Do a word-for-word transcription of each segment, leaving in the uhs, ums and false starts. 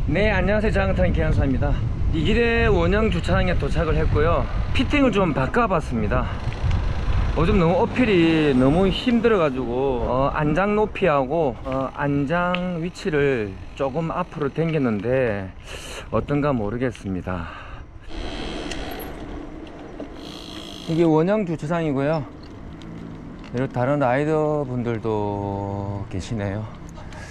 네, 안녕하세요. 자동차인 기한사입니다. 이길의 원형 주차장에 도착을 했고요. 피팅을 좀 바꿔봤습니다. 요즘 너무 어필이 너무 힘들어 가지고 어, 안장 높이하고 어, 안장 위치를 조금 앞으로 당겼는데 어떤가 모르겠습니다. 이게 원형 주차장이고요. 그리고 다른 라이더 분들도 계시네요.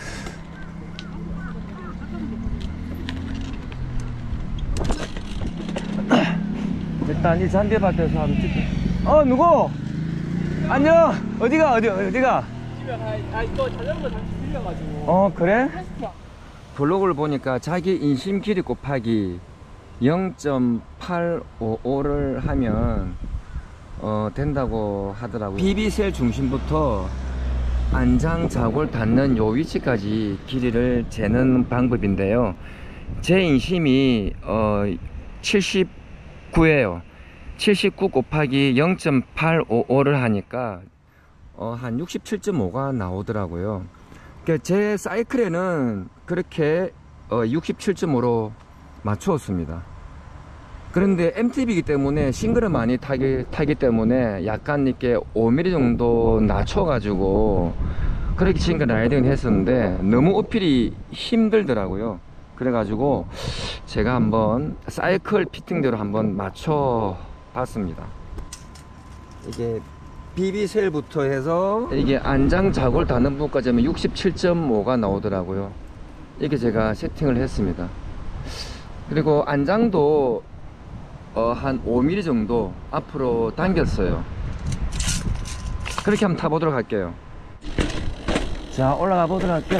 일단 이 잔디밭에서 한번 찍게. 어, 누구? 안녕. 어디가? 어디 어디가? 집에 가. 아, 이거 자전거 잠시 빌려가지고. 어, 그래? 블로그를 보니까 자기 인심 길이 곱하기 영 점 팔오오를 하면 어 된다고 하더라고요. 비비셀 중심부터 안장 자골 닿는 요 위치까지 길이를 재는 방법인데요. 제 인심이 어 칠십구예요. 칠십구 곱하기 영 점 팔오오를 하니까 어 한 육십칠 점 오가 나오더라고요. 그러니까 제 사이클에는 그렇게 어 육십칠 점 오로 맞추었습니다. 그런데 엠티비이기 때문에 싱글을 많이 타기, 타기 때문에 약간 이렇게 오 밀리미터 정도 낮춰가지고 그렇게 싱글 라이딩을 했었는데 너무 어필이 힘들더라고요. 그래가지고 제가 한번 사이클 피팅대로 한번 맞춰 봤습니다. 이게 비비셀부터 해서 이게 안장 자골 닿는 부분까지 하면 육십칠 점 오가 나오더라고요. 이렇게 제가 세팅을 했습니다. 그리고 안장도 어, 한 오 밀리미터 정도 앞으로 당겼어요. 그렇게 한번 타보도록 할게요. 자, 올라가 보도록 할게요.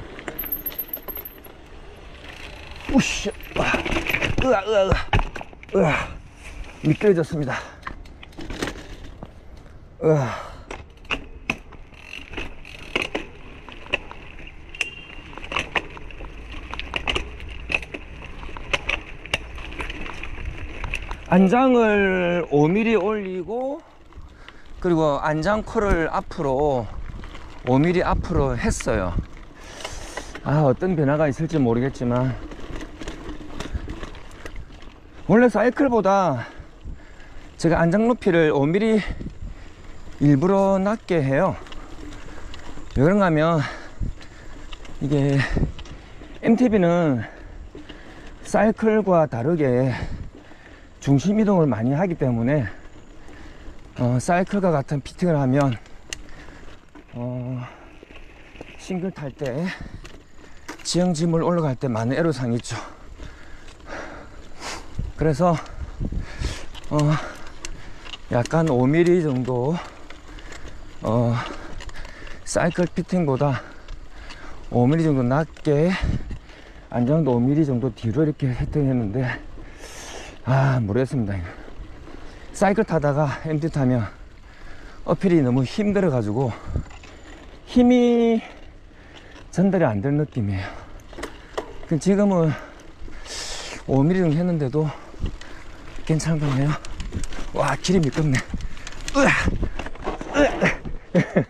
우씨, 으아, 으아, 으아, 으아, 미끄러졌습니다. 으아. 안장을 오 밀리미터 올리고 그리고 안장코를 앞으로 오 밀리미터 앞으로 했어요. 아, 어떤 변화가 있을지 모르겠지만 원래 사이클보다 제가 안장 높이를 오 밀리미터 일부러 낮게 해요. 왜 그런가 하면 이게 엠티비는 사이클과 다르게 중심 이동을 많이 하기 때문에 어, 사이클과 같은 피팅을 하면 어, 싱글 탈 때 지형지물 올라갈 때 많은 애로사항이 있죠. 그래서 어, 약간 오 밀리미터 정도 어, 사이클 피팅보다 오 밀리미터 정도 낮게 안장도 오 밀리미터 정도 뒤로 이렇게 세팅했는데 아, 모르겠습니다. 사이클 타다가 엠티 타면 어필이 너무 힘들어 가지고 힘이 전달이 안 되는 느낌이에요. 지금은 오 밀리미터 정도 했는데도 괜찮네요. 와, 길이 미끄럽네. 으아! 으아!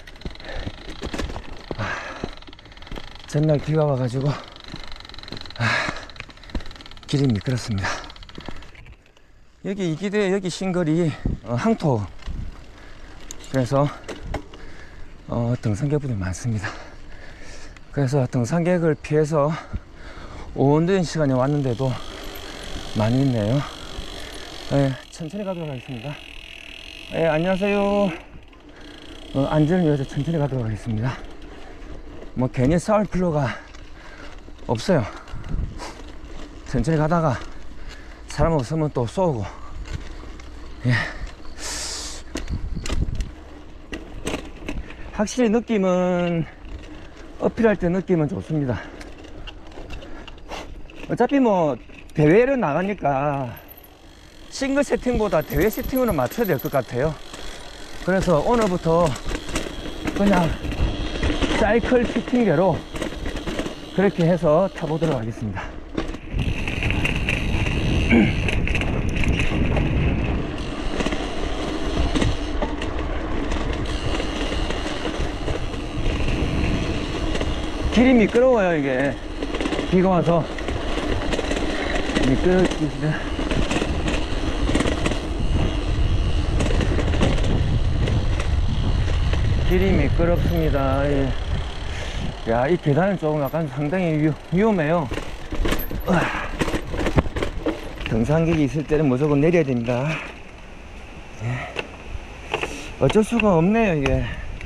전날 비가 와가지고 아, 길이 미끄럽습니다. 여기 이기대 여기 싱글이 어, 항토, 그래서 어, 등산객분들이 많습니다. 그래서 등산객을 피해서 오전된 시간에 왔는데도 많이 있네요. 네, 천천히 가도록 하겠습니다. 네, 안녕하세요. 어, 안전을 위해서 천천히 가도록 하겠습니다. 뭐 괜히 싸울 필요가 없어요. 천천히 가다가 사람 없으면 또 쏘고. 예. 확실히 느낌은 어필할 때 느낌은 좋습니다. 어차피 뭐 대회를 나가니까 싱글 세팅보다 대회 세팅으로 맞춰야 될 것 같아요. 그래서 오늘부터 그냥 사이클 피팅대로 그렇게 해서 타보도록 하겠습니다. 길이 미끄러워요. 이게 비가 와서 미끄러지시네. 길이 미끄럽습니다. 예. 야, 이 계단은 조금 약간 상당히 위, 위험해요. 으아. 등산객이 있을 때는 무조건 내려야 됩니다. 예. 어쩔 수가 없네요, 이게.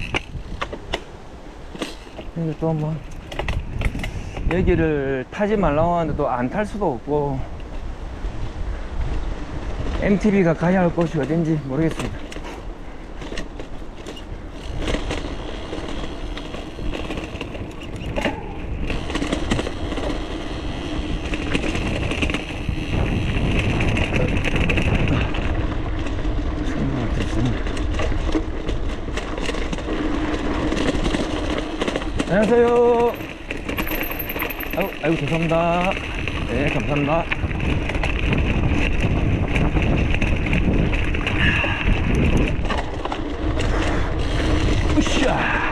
이게 또 뭐, 여기를 타지 말라고 하는데 또 안 탈 수도 없고, 엠티비가 가야 할 곳이 어딘지 모르겠습니다. 안녕하세요. 아이고, 아이고, 죄송합니다. 네, 감사합니다. 으쌰.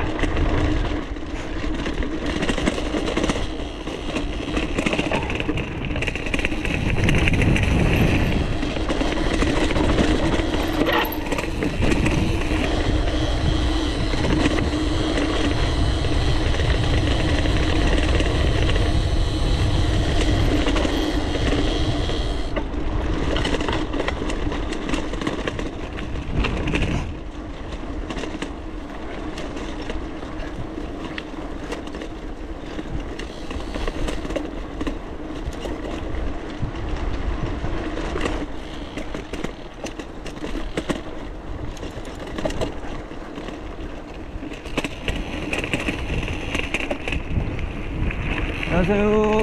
안녕하세요.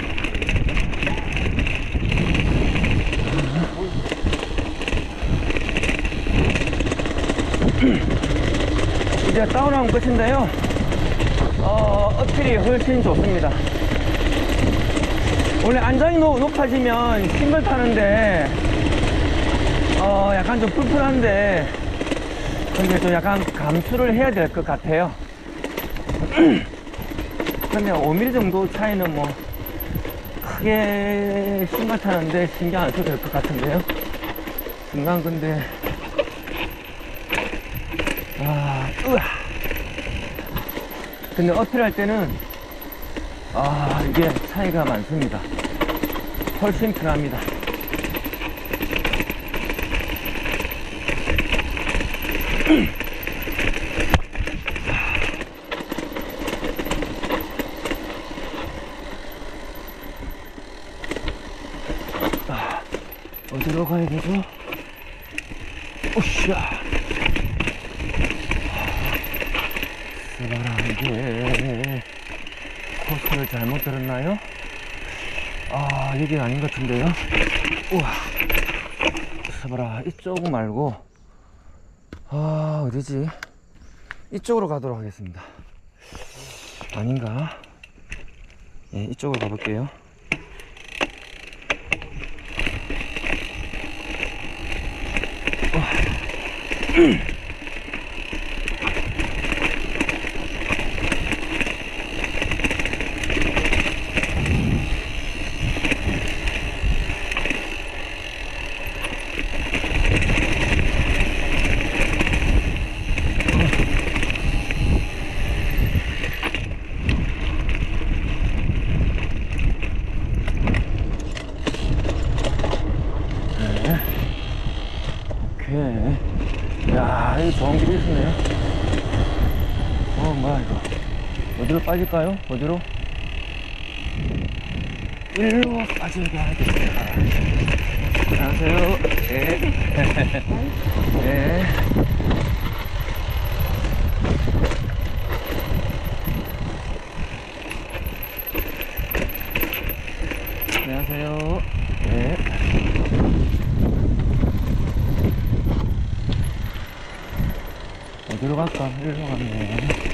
이제 다운하면 끝인데요. 어, 어필이 훨씬 좋습니다. 원래 안장이 높, 높아지면 싱글 타는데 어, 약간 좀 불편한데 근데 좀 약간 감수를 해야 될 것 같아요. 근데 오 밀리미터 정도 차이는 뭐 크게 신발 타는데 신경 안 써도 될 것 같은데요. 순간 근데 아, 으아. 근데 어필할 때는 아, 이게 차이가 많습니다. 훨씬 편합니다. 어디로 가야 되죠? 오샤! 스바라게 코스를 잘못 들었나요? 아, 여기 아닌 것 같은데요? 우와! 스바라, 이쪽 말고, 아, 어디지? 이쪽으로 가도록 하겠습니다. 아닌가? 예, 이쪽으로 가볼게요. 야, 이거 좋은 길이 있네요. 어, 뭐야, 이거. 어디로 빠질까요? 어디로? 일로 빠져야겠다. 안녕하세요. 네. 네. 안녕하세요. 네. 어디로 갈까? 일로 갔네.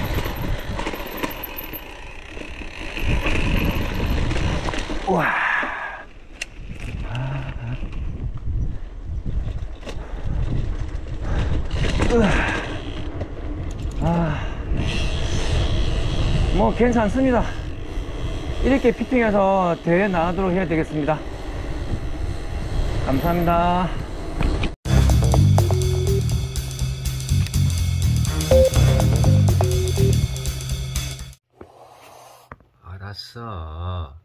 우와. 아, 뭐 괜찮습니다. 이렇게 피팅해서 대회 나가도록 해야 되겠습니다. 감사합니다. 알았어.